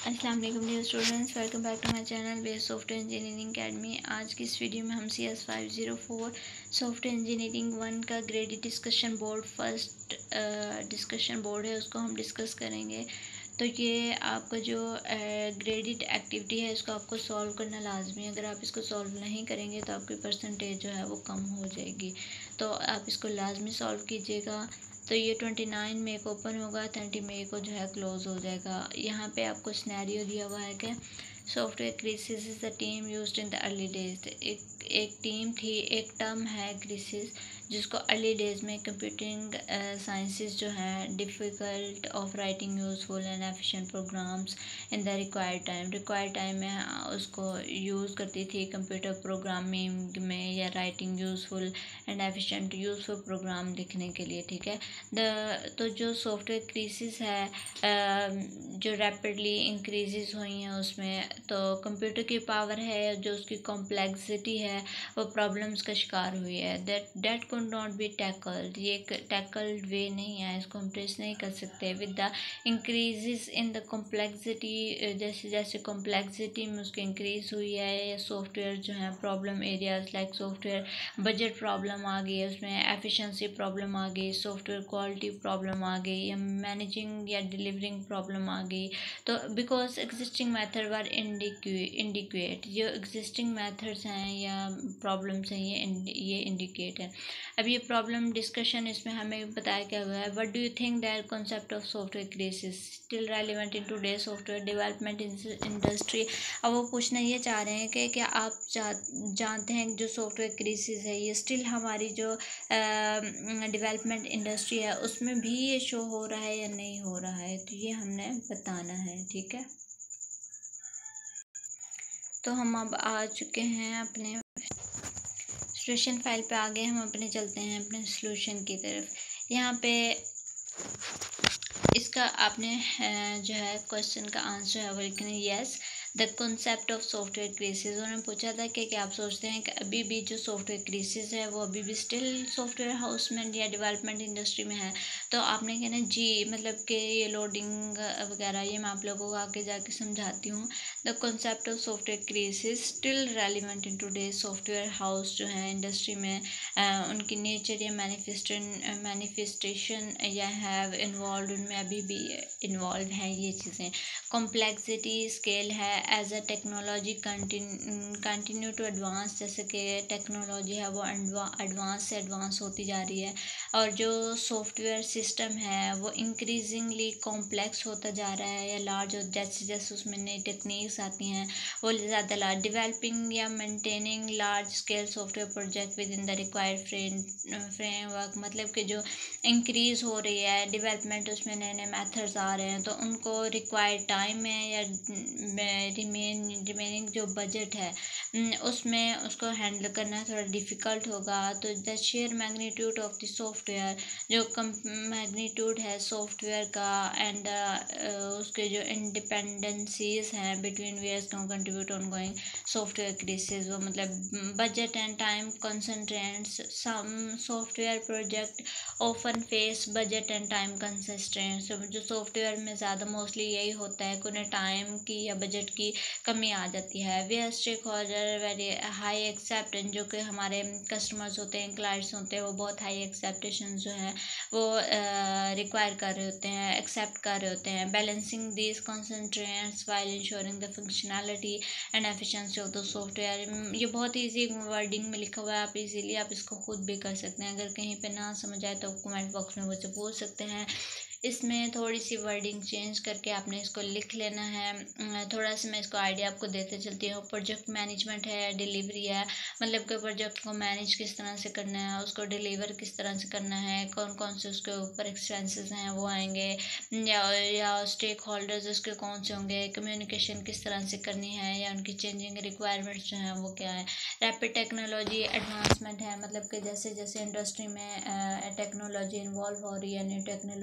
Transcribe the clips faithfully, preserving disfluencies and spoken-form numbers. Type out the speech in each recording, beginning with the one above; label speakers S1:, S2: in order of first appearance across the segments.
S1: अस्सलाम वालेकुम dear students, welcome back to my channel base software engineering academy. आज की इस वीडियो में हम C S five zero four software engineering one का graded discussion board first discussion board है, उसको हम डिस्कस करेंगे। तो ये आपका जो ग्रेडेड एक्टिविटी है इसको आपको सॉल्व करना लाजमी है। अगर आप इसको सॉल्व नहीं करेंगे तो आपकी परसेंटेज जो है वो कम हो जाएगी, तो आप इसको लाजमी सॉल्व कीजिएगा। तो ये ट्वेंटी नाइन मई को ओपन होगा, थर्टी मई को जो है क्लोज़ हो जाएगा। यहाँ पे आपको सिनेरियो दिया हुआ है कि software crisis is the team used in the early days. एक एक टीम थी, एक टर्म है क्रिसिस, जिसको अर्ली डेज में कंप्यूटिंग साइंसेस जो है difficult of writing useful and efficient programs in the required time. Required time में उसको यूज़ करती थी कंप्यूटर प्रोग्रामिंग में या writing useful and efficient useful program लिखने के लिए, ठीक है। द तो जो सॉफ्टवेयर क्रिसिस है जो रैपिडली इंक्रीज़ हुई हैं उसमें, तो कंप्यूटर की पावर है जो उसकी कॉम्प्लेक्सिटी है वो प्रॉब्लम्स का शिकार हुई है। That that could not be tackled. ये एक टैकल्ड वे नहीं है, इसको हम ट्रेस नहीं कर सकते। With the increases in the complexity, जैसे जैसे कॉम्प्लेक्सिटी में उसकी इंक्रीज़ हुई है, या सॉफ्टवेयर जो है problem areas like software budget problem आ गई है, उसमें एफिशिएंसी प्रॉब्लम आ गई, सॉफ्टवेयर क्वालिटी प्रॉब्लम आ गई, या मैनेजिंग या डिलीवरिंग प्रॉब्लम आ गई। तो because existing method were indicate, जो एग्जिस्टिंग मेथड्स हैं या प्रॉब्लम्स हैं ये ये इंडिकेट है। अब ये प्रॉब्लम डिस्कशन इसमें हमें बताया क्या हुआ है। What do you think that concept of software crisis still relevant in today software development industry. अब वो पूछना ये चाह रहे हैं कि क्या आप जानते हैं जो सॉफ्टवेयर क्रिसिस है ये स्टिल हमारी जो डेवलपमेंट इंडस्ट्री है उसमें भी ये शो हो रहा है या नहीं हो रहा है, तो ये हमने बताना है, ठीक है। तो हम अब आ चुके हैं अपने सोल्यूशन फाइल पे, आगे हम अपने चलते हैं अपने सोल्यूशन की तरफ। यहाँ पे इसका आपने जो है क्वेश्चन का आंसर है वो लिखना है yes the concept of software crisis. उन्होंने पूछा था कि क्या आप सोचते हैं कि अभी भी जो सॉफ्टवेयर क्रिसिस है वो अभी भी स्टिल सॉफ्टवेयर हाउसमेंट या डेवलपमेंट इंडस्ट्री में है। तो आपने कहना जी, मतलब कि ये लोडिंग वगैरह ये मैं आप लोगों को आगे जाके समझाती हूँ। The concept of software crisis still relevant in today software house जो है इंडस्ट्री में, आ, उनकी नेचर या मैनिफेस्टेशन मैनिफेस्टेशन या हैव इन्वॉल्व, उनमें अभी भी इन्वॉल्व हैं ये चीज़ें। कॉम्प्लेक्सिटी स्केल है as a technology continue to advance, जैसे कि टेक्नोलॉजी है वो एडवांस से एडवांस होती जा रही है, और जो सॉफ्टवेयर सिस्टम है वो इंक्रीजिंगली कॉम्प्लेक्स होता जा रहा है या लार्ज, और जैसे जैसे उसमें नई टेक्निक्स आती हैं वो ज़्यादा लार्ज। डेवलपिंग या maintaining large scale software project within the required frame framework, मतलब कि जो इंक्रीज़ हो रही है डेवलपमेंट, उसमें नए नए मेथड्स आ रहे हैं, तो उनको रिक्वायर्ड टाइम में या रिमेन रिमेनिंग जो बजट है उसमें उसको हैंडल करना थोड़ा डिफ़िकल्ट होगा। तो the sheer magnitude of the software, जो कम मैग्नीट्यूड है सॉफ्टवेयर का, एंड उसके जो इंडिपेंडेंसीज हैं between wares can contribute ongoing software crisis, वो मतलब budget and time constraints. Some software project often face budget and time constraints, जो सॉफ्टवेयर में ज़्यादा मोस्टली यही होता है कि उन्हें टाइम की या बजट की कमी आ जाती है। वे stakeholder very high acceptance, जो कि हमारे कस्टमर्स होते हैं, क्लाइंट्स होते हैं, वो बहुत हाई एक्सेप्टेशन जो है वो रिक्वायर कर रहे होते हैं, एक्सेप्ट कर रहे होते हैं। Balancing these constraints while ensuring the functionality and efficiency of the software. ये बहुत ईजी वर्डिंग में लिखा हुआ है, आप इजीली आप इसको खुद भी कर सकते हैं। अगर कहीं पे ना समझ आए तो कमेंट बॉक्स में मुझसे पूछ सकते हैं। इसमें थोड़ी सी वर्डिंग चेंज करके आपने इसको लिख लेना है। थोड़ा सा मैं इसको आइडिया आपको देते चलती हूँ। प्रोजेक्ट मैनेजमेंट है, डिलीवरी है, मतलब कि प्रोजेक्ट को मैनेज किस तरह से करना है, उसको डिलीवर किस तरह से करना है, कौन कौन से उसके ऊपर एक्सपेंसेस हैं वो आएंगे, या या स्टेक होल्डर्स उसके कौन से होंगे, कम्युनिकेशन किस तरह से करनी है, या उनकी चेंजिंग रिक्वायरमेंट्स जो हैं वो क्या है। रैपिड टेक्नोलॉजी एडवांसमेंट है, मतलब कि जैसे जैसे इंडस्ट्री में टेक्नोलॉजी इन्वॉल्व हो रही है, न्यू टेक्नोलॉजीज आ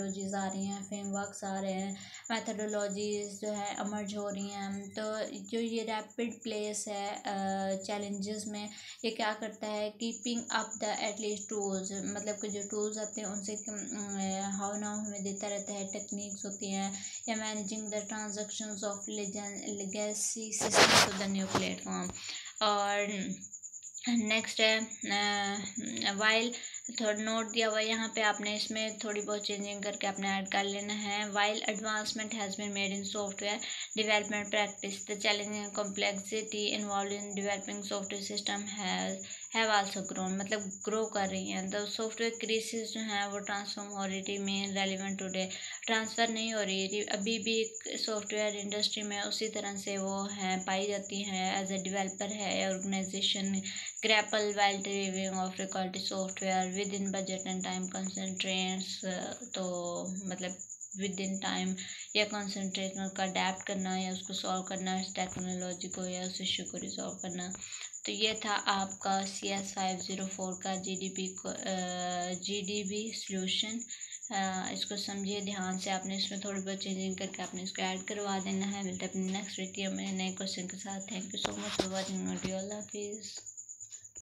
S1: रही हैं, फ्रेमवर्क्स आ रहे हैं, मैथडोलॉजीज जो है अमर्ज हो रही हैं। तो जो ये रैपिड प्लेस है चैलेंजेस में, ये क्या करता है, keeping up the latest tools, मतलब कि जो टूल्स आते हैं उनसे हाउ नाउ हमें देता रहता है, टेक्निक्स होती हैं, या managing the transactions of legacy system to the new platform. और नेक्स्ट है वाइल, थोड़ा नोट दिया हुआ है यहाँ पे, आपने इसमें थोड़ी बहुत चेंजिंग करके आपने ऐड कर लेना है। While advancement has been made in software development practice, the challenging and complexity involve in developing software system has have also grown, मतलब ग्रो कर रही हैं। द सॉफ्टवेयर क्रिसिस जो हैं वो ट्रांसफॉर्म हो रही थी, मेन रेलिवेंट टुडे ट्रांसफ़र नहीं हो रही थी, अभी भी सॉफ्टवेयर इंडस्ट्री में उसी तरह से वो हैं पाई जाती हैं। एज अ डेवलपर है organization grapple while delivering of quality software within budget and time constraints, तो मतलब विद इन टाइम या कंसंट्रेट का अडेप्ट करना या उसको सॉल्व करना, इस टेक्नोलॉजी को या उस इशू को रिजॉल्व करना। तो ये था आपका C S five zero four का जी डी बी को जी डी बी सॉल्यूशन। इसको समझिए ध्यान से, आपने इसमें थोड़ी बहुत चेंजिंग करके आपने इसको ऐड करवा देना है। मिलते हैं अपने नेक्स्ट वीडियो में नए क्वेश्चन के साथ। Thank you so much for watching video. अल्लाह हाफिज़।